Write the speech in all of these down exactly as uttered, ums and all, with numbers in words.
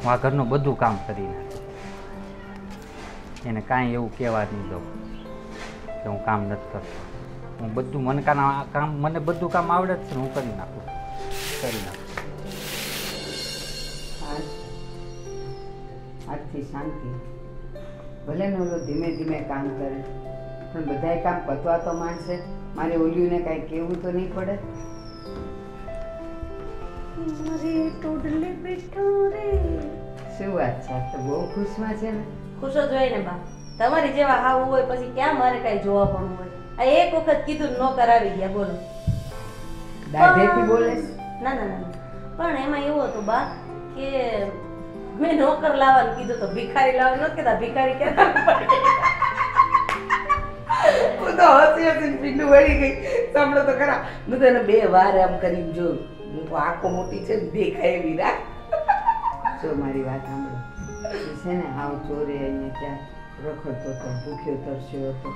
હું આ ઘરનું બધું કામ કરી નાખું, એને કાંઈ એવું કહેવા નહીં દઉં કે હું કામ નથી કરતો. હું બધું મને કામ મને બધું કામ આવડે જ છે, હું કરી નાખું કરી નાખું આજથી શાંતિ. ભલે ને ઓલો ધીમે ધીમે કામ કરે, પણ બધાય કામ પતવા તો માંડશે. મારે ઓલિયુંને કાંઈ કહેવું તો નહીં પડે. શું વાત છે, તો બહુ ખુશમાં છે ને? ખુશ જ હોય ને બા, તમારી જેવા હાવું હોય પછી ક્યાં મારે કઈ જોવા પડવું હોય. આ એક વખત કીધું ન કરાવી ગયા, બોલો. દાઢેથી બોલે? ના ના ના, પણ એમાં એવું હતું બા કે મેં નોકર લાવવાનું કીધું તો ભિખારી લાવવાનું નથી કહેતા. ભિખારી કહેતા હું તો હસી હસી પીંડું વળી ગઈ. સાંભળો તો ખરા, હું તો એને બે વાર આમ કરીને જોયું. હું તો આંખો મોટી છે ને દેખાય એવી રાખ. જો મારી વાત સાંભળો, છે ને હાવ ચોરે અહીંયા ત્યાં રખડતો હતો, ભૂખ્યો તરસ્યો હતો,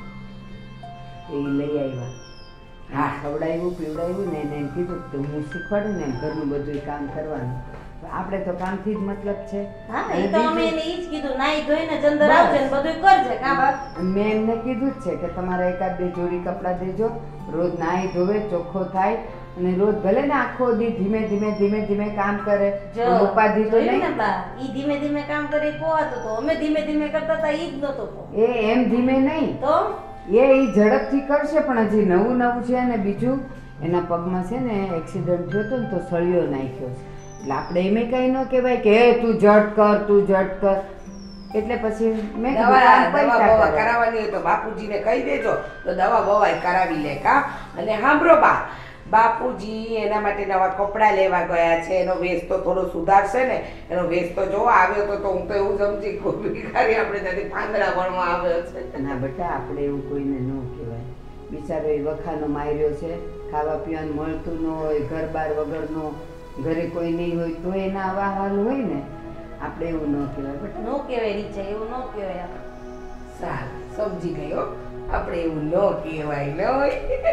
એ લઈ આવ્યા. હા, ખવડાવ્યું પીવડાવ્યું ને એને કીધું તો હું શીખવાડું ને ઘરનું બધું કામ કરવાનું. આપણે તો કામથી જ મતલબ છે. હા, એ તો અમે એને ઈ જ કીધું, નાઈ ધોઈને જંદર આવજે ને બધું કરજે કામ. મેં એમને કીધું જ છે કે તમારે એકાદ બે જોડી કપડાં દેજો, રોજ નાઈ ધોવે ચોખ્ખો થાય અને રોજ ભલે ને આખો દી ધીમે ધીમે ધીમે ધીમે કામ કરે. ઉપાધિ તો નહીં ને બા, ઈ ધીમે ધીમે કામ કરે કોવાતો તો અમે ધીમે ધીમે કરતા હતા ઈ જ નતો. એ એમ ધીમે નહીં તો એ ઈ ઝડપથી કરશે, પણ હજી નવું નવું છે. અને બીજું એના પગમાં છે ને એક્સિડન્ટ થયો હતો ને તો સળિયો નાખ્યો છે. એટલે આપણે એમ કઈ ન કહેવાય કે હે તું ઝટ કર તું ઝટ કર. એટલે પછી મેં દવા દવા કરાવવાની હોય તો બાપુજીને કહી દેજો તો દવા બવાય કરાવી લે કા. અને સાંભળો બા, બાપુજી એના માટે નવા કપડાં લેવા ગયા છે. એનો વેશ તો થોડો સુધારશે ને. એનો વેશ તો જોવા આવ્યો તો તો હું તો એવું સમજી ભિખારી આપણે ત્યાંથી પાંદડા ભણવા આવ્યો છે. ના બેટા, આપણે એવું કોઈને ન કહેવાય. બિચારો એ વખાનો માર્યો છે, ખાવા પીવાનું મળતું ન હોય, ઘર બાર વગરનો, ઘરે કોઈ નહીં હોય તો એના આવા હાલ હોય ને. આપણે એવું ન કહેવાય બેટા, નો કહેવાય રીચા, એવું નો કહેવાય. સારું સમજી ગયો, આપણે એવું ન કહેવાય ન હોય.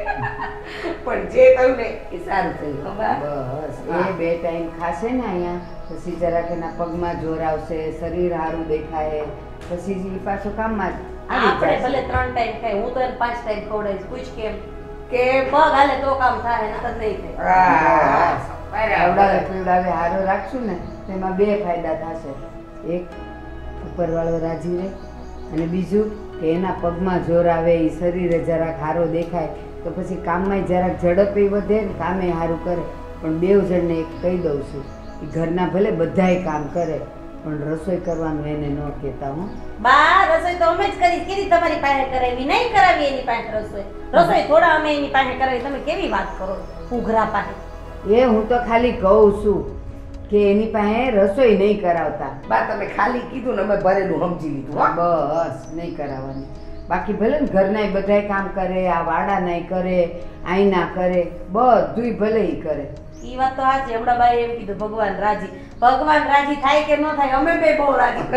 પણ જે થયું ને એ સારું થયું. બસ એ બે ટાઈમ ખાશે ને અહીંયા, પછી જરાક એના પગમાં જોર આવશે, શરીર સારું દેખાય, પછી એ પાછો કામમાં જ આપણે ભલે ત્રણ ટાઈમ ખાય, હું તો એને પાંચ ટાઈમ ખવડાવીશ. પૂછ કેમ કે પગ હાલે તો કામ થાય, નકર નહીં થાય. ખવડાવે પીવડાવે હારો રાખશું ને તેમાં બે ફાયદા થશે. એક, ઉપરવાળો રાજી રહે, અને બીજું કે એના પગમાં જોર આવે, એ શરીરે જરાક હારો દેખાય તો પછી કામમાં જરાક ઝડપ એ વધે ને કામે સારું કરે. પણ બેવ જણને એક કહી દઉં છું, એ ઘરના ભલે બધાય કામ કરે પણ રસોઈ કરવાનું એને ન કહેતા. હું બા રસોઈ તો અમે જ કરી. કીધી તમારી પાસે કરાવી, નહીં કરાવી એની પાસે રસોઈ. રસોઈ થોડા અમે એની પાસે કરાવી. તમે કેવી વાત કરો ઉઘરા પાસે? એ હું તો ખાલી કહું છું કે એની પાસે રસોઈ નહીં કરાવતા. બા તમે ખાલી કીધું ને અમે ભરેલું સમજી લીધું. બસ નહીં કરાવવાની. બાકી ભલે ને ઘરના બધાય કામ કરે, આ વાડા નાય કરે, આઈના કરે, બધુંય ભલે ઈ કરે. ઈ વાત તો સાચી. હમણાં બાઈ એમ કીધું ભગવાન રાજી. ભગવાન રાજી થાય કે ન થાય, અમે બે બહુ રાજી.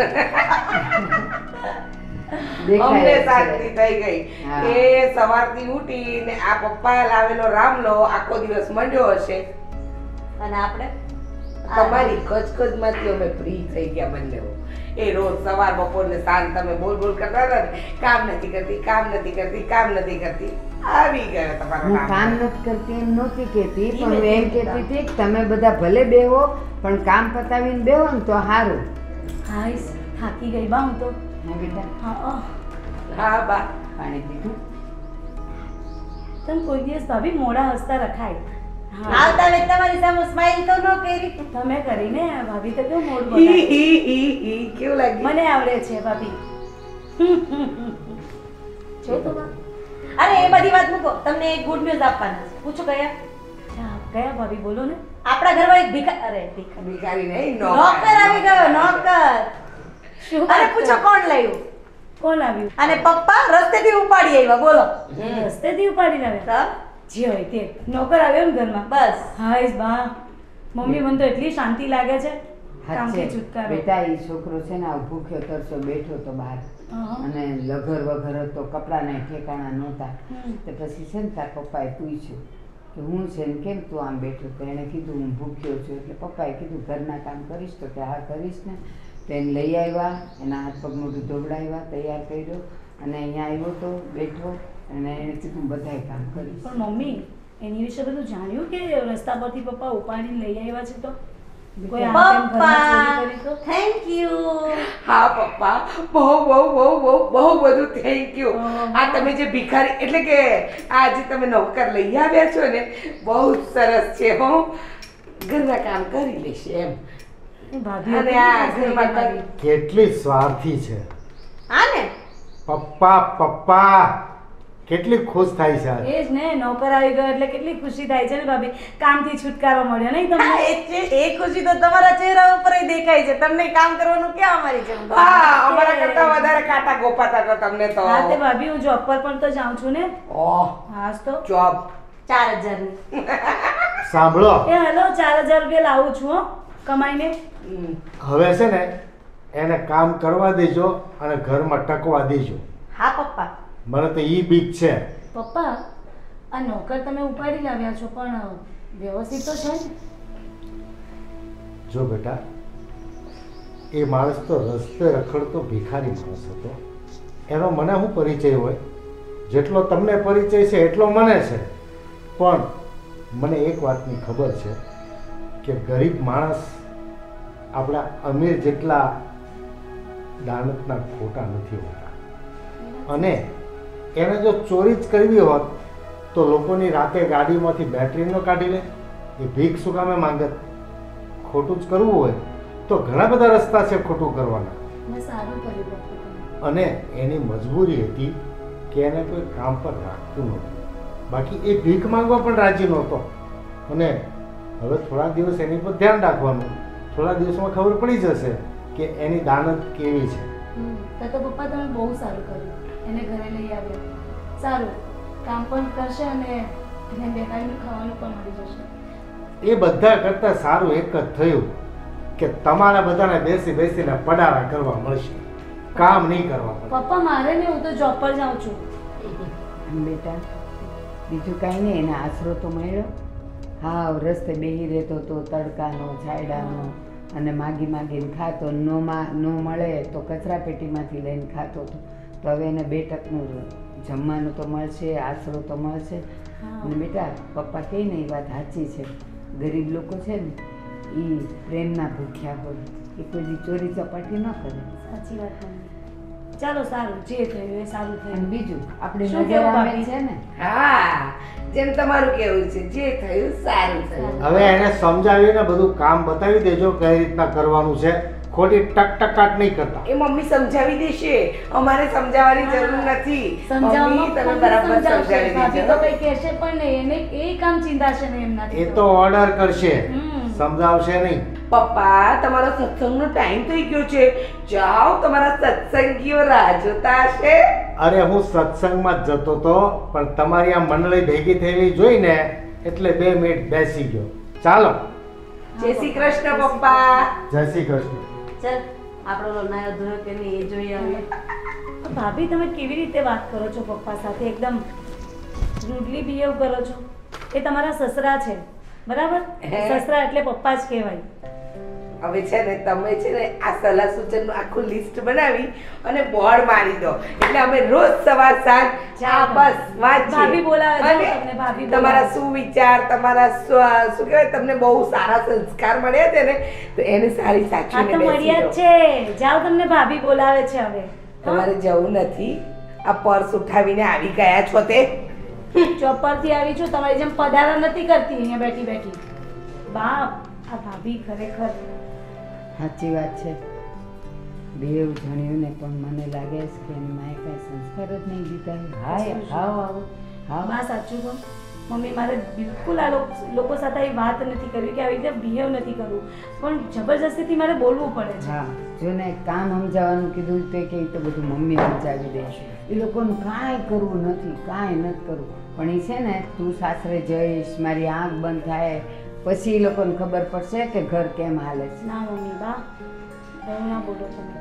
અમને શાંતિ થઈ ગઈ કે સવારથી ઉઠીને આ પપ્પા લાવેલો રામલો આખો દિવસ મંડ્યો હશે અને આપણે તમારી કચકચ માંથી અમે ફ્રી થઈ ગયા બંને. એ રોજ સવાર બપોર ને સાંજ તમે બોલ બોલ કરતા હતા ને, કામ નથી કરતી કામ નથી કરતી કામ નથી કરતી. આવી ગયા તમારા હું કામ નથી કરતી એમ નહોતી કહેતી, પણ હું એમ કહેતી હતી કે તમે બધા ભલે બેહો પણ કામ પતાવીને બેહો ને તો સારું. હાઈસ થાકી ગઈ બા હું તો. હા બેટા. હા હા બા, પાણી પીધું? તમે કોઈ દિવસ ભાભી મોડા હસતા રખાય. આવતા વેત તમારી સામે સ્માઈલ તો ન કરી. તમે કરીને ભાભી તો કેવું મોડ હી હી હી હી કેવું લાગ્યું? મને આવડે છે ભાભી. જો તો બા. અરે એ બધી વાત મૂકો, તમને એક ગુડ ન્યૂઝ આપવાના છે. પૂછો કયા? કયા ભાભી બોલો ને. આપણા ઘરમાં એક ભિખા અરે ભિખા ભિખારી નહીં, નોકર આવી ગયો. નોકર. અરે પૂછો કોણ લાવ્યું? કોણ આવ્યું? અને પપ્પા રસ્તેથી ઉપાડી આવ્યા. બોલો. રસ્તેથી ઉપાડીને આવ્યા? જે હોય તે નોકર આવ્યો ને ઘરમાં. બસ. હાઈસ બા, મમ્મી મને તો એટલી શાંતિ લાગે છે. કામથી છુટકારો. બેટા એ છોકરો છે ને આ ભૂખ્યો તરસો બેઠો તો બહાર, અને લઘર વઘર હતો, કપડાના ઠેકાણા નહોતા. તો પછી છે ને તાર પપ્પાએ પૂછ્યું કે હું છે ને કેમ તું આમ બેઠો? તો એણે કીધું હું ભૂખ્યો છું. એટલે પપ્પાએ કીધું ઘરના કામ કરીશ? તો કે હા કરીશ ને. તો એને લઈ આવ્યા, એના હાથ પગ મોઢું ધોવડાવ્યા, તૈયાર કર્યો અને અહીંયા આવ્યો તો બેઠો અને એણે કીધું બધાય કામ કરીશ. પણ મમ્મી એની વિશે બધું જાણ્યું કે રસ્તા પરથી પપ્પા ઉપાડીને લઈ આવ્યા છે? તો કોઈ આમ તેમ ઘરમાં ચોરી કરી તો? Thank you. હા પપ્પા, બહુ બહુ બહુ બહુ બહુ બધું થેન્ક યુ. આ તમે જે ભિખારી એટલે કે આ જે તમે નોકર લઈ આવ્યા છો ને, બહુ જ સરસ છે. હું ઘરના કામ કરી લઈશ એમ. ભાભી અને આ ઘરમાં કરી કેટલી સ્વાર્થી છે હા ને પપ્પા. પપ્પા કેટલી ખુશ થાય છે આજ. એ જ ને, નોકર આવી ગયો એટલે કેટલી ખુશી થાય છે ને ભાભી. કામથી છુટકારો મળ્યો નહીં તમને? હા, એ છે- એ ખુશી તો તમારા ચહેરા ઉપર ય દેખાય છે. તમને કામ કરવાનું ક્યાં અમારી જરૂર? હા, અમારા કરતા વધારે કાંટા ગોપાતા હતા તમને તો. હા તે ભાભી હું જોબ પર પણ તો જાઉં છું ને. ઓહ, હા તો જોબ. ચાર હજારની સાંભળો, એ હેલો, ચાર હજાર રૂપિયા લાવું છું હો, કમાઈને. હમ. હવે છે ને એને કામ કરવા દેજો અને ઘરમાં ટકવા દેજો. હા પપ્પા. મને તો ઈ બીક છે. પપ્પા આ નોકર તમે ઉપાડી લાવ્યા છો પણ વ્યવસ્થિત તો છે ને? જો બેટા, એ માણસ તો રસ્તે રખડતો ભિખારી માણસ હતો. એનો મને શું પરિચય હોય? જેટલો તમને પરિચય છે એટલો મને છે. પણ મને એક વાતની ખબર છે કે ગરીબ માણસ આપણા અમીર જેટલા દાનતના ખોટા નથી હોતા. અને એને જો ચોરી જ કરવી હોત તો લોકોની રાતે ગાડીમાંથી બેટરી ન કાઢી લે? એ ભીખ શું કામે માંગત? ખોટું જ કરવું હોય તો ઘણા બધા રસ્તા છે ખોટું કરવાના. મેં સારું કર્યું પપ્પા. અને એની મજબૂરી હતી કે એને કોઈ કામ પર રાખતું નહોતું. બાકી એ ભીખ માંગવા પણ રાજી નહોતો. અને હવે થોડા દિવસ એની પર ધ્યાન રાખવાનું. થોડા દિવસમાં ખબર પડી જશે કે એની દાનત કેવી છે. હમ, તો તો પપ્પા તમે બહુ સારું કર્યું, એને ઘરે લઈ આવ્યા. સારું, કામ પણ કરશે અને એને બે ટાઈમનું ખાવાનું પણ મળી જશે. એ બધા કરતાં સારું એક જ થયું કે તમારા બધાને બેસી બેસીને પડારા કરવા મળશે, કામ નહીં કરવા પડે. પપ્પા મારે ને, હું તો જોબ પર જાઉં છું. અને બેટા બીજું કાંઈ નહીં, એને આશરો તો મળ્યો. હા, રસ્તે બેહી રહેતો તો તડકાનો છાયડાનો અને માગી માગીને ખાતો. નો માં નો મળે તો કચરા પેટીમાંથી લઈને ખાતો હતો. તો હવે એને બે ટકનું જમવાનું તો મળશે, આશરો તો મળશે. અને બેટા પપ્પા કહે ને એ વાત સાચી છે. ગરીબ લોકો છે ને એ પ્રેમના ભૂખ્યા હોય, એ કોઈ દી ચોરી ચપાટી ન કરે. સાચી વાત મમ્મી. ચાલો સારું, જે થયું એ સારું અને થયું. બીજું આપણે શું નજર કહેવું આવે ભાભી? છે ને, હા, જેમ તમારું કેવું છે, જે થયું સારું થયું. હવે એને સમજાવીને બધું કામ બતાવી દેજો કઈ રીતના કરવાનું છે. ખોટી ટકટકાટ નહીં કરતા. એ મમ્મી સમજાવી દેશે, અમારે સમજાવવાની જરૂર નથી. મમ્મી સમજાવવામાં તમે પણ બરાબર સમજાવશે. સમજાવી ભાભી તો દેજો. કઈ કહેશે પણ નહીં, એને એ કામ ચિંતા છે ને એમનાથી. એ તો ઓર્ડર કરશે, હમ. સમજાવશે નહીં. પપ્પા, તમારો સત્સંગનો ટાઈમ થઈ ગયો છે. જાઓ, તમારા સત્સંગીઓ રાહ જોતા હશે. અરે હું સત્સંગમાં જ જતો તો પણ તમારી આ મંડળી ભેગી થયેલી જોઈને એટલે બે મિનિટ બેસી ગયો. ચાલો, જય શ્રી કૃષ્ણ પપ્પા. જય શ્રી કૃષ્ણ. ચાલ આપણો નાયો ધોયો કે નહીં એ જોઈ આવીએ. તો ભાભી તમે કેવી રીતે વાત કરો છો પપ્પા સાથે? એકદમ રૂડલી બિહેવ કરો છો. એ તમારા સસરા છે, બરાબર? હે. સસરા એટલે પપ્પા જ કહેવાય. હવે છે ને તમે છે ને આ સલાહ સૂચનનું આખું લિસ્ટ બનાવી અને બોર્ડ મારી દો. એટલે અમે રોજ સવાર સાંજ જાઓ. આ બસ વાંચીએ. ભાભી બોલાવે, જાઓ અને તમને ભાભી તમારા બોલાવે. સુવિચાર, તમારા સ્વ- શું કહેવાય, તમને બહુ સારા સંસ્કાર મળ્યા છે ને, તો એને સારી હા સાચવીને તો બેસી મળ્યા જ જાઓ. છે. જાઓ, તમને ભાભી બોલાવે છે હવે. તમારે જવું નથી. આ પર્સ ઉઠાવીને આવી ગયા છો તે. ચોપરથી આવી છું, તમારી જેમ પધારા નથી કરતી અહીંયા બેઠી બેઠી. બાપ, આ ભાભી ખરેખર. સાચી વાત છે. બેવ જણ્યું ને પણ મને લાગે છે કે એની માએ કાંઈ સંસ્કાર જ નહીં દીધા. હાય હાવ આવો હાવ બા સાચું કહું, મમ્મી મારે બિલકુલ આ લોક- લોકો સાથે આવી વાત નથી કરવી કે આવી રીતે બિહેવ નથી કરવું, પણ જબરજસ્તીથી મારે બોલવું પડે છે. હા, જો ને કામ સમજાવવાનું કીધું તો કે એ તો બધું મમ્મી સમજાવી દે. એ લોકોનું કાંઈ કરવું નથી, કાંઈ નથી કરવું. પણ એ છે ને, તું સાસરે જઈશ, મારી આંખ બંધ થાય પછી એ લોકોને ખબર પડશે કે ઘર કેમ હાલે છે. ના મમ્મી, બા બહુ ના બોલો તમે.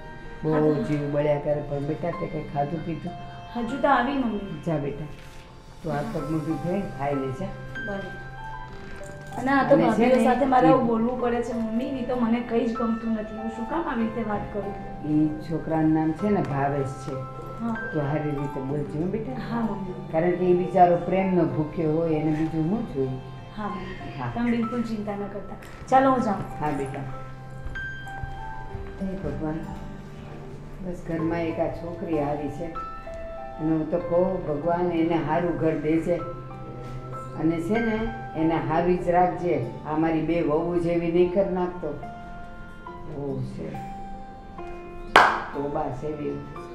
બહુ જીવ બળ્યા કરે. પણ બેટા તે કંઈ ખાધું પીધું? હજુ તો આવી મમ્મી. જા બેટા, તો આ પગ મોઢું ધોઈ ખાઈ લેજે. ભલે. અને આ તો અને છે ભાભીઓ ને, સાથે મારે એ- આવું બોલવું પડે છે મમ્મી, નહીં તો મને કંઈ જ ગમતું નથી. હું શું કામ આવી રીતે વાત કરું? એ છોકરાનું નામ છે ને ભાવેશ છે. હા તો સારી રીતે બોલજો હો બેટા. હા મમ્મી. કારણ કે એ બિચારો પ્રેમનો ભૂખ્યો હોય એને બીજું શું જોઈએ. હા મમ્મી. હા. તમે બિલકુલ ચિંતા ન કરતા. ચાલો હું જાઉં. હા બેટા. હે ભગવાન, બસ ઘરમાં એક આ છોકરી આવી છે અને હું તો કહું ભગવાન એને સારું ઘર દેજે અને છે ને એને હાવી જ રાખજે. આ મારી બે વહુ જેવી નહીં કરી નાખતો. બહુ છે તોબા છે બે.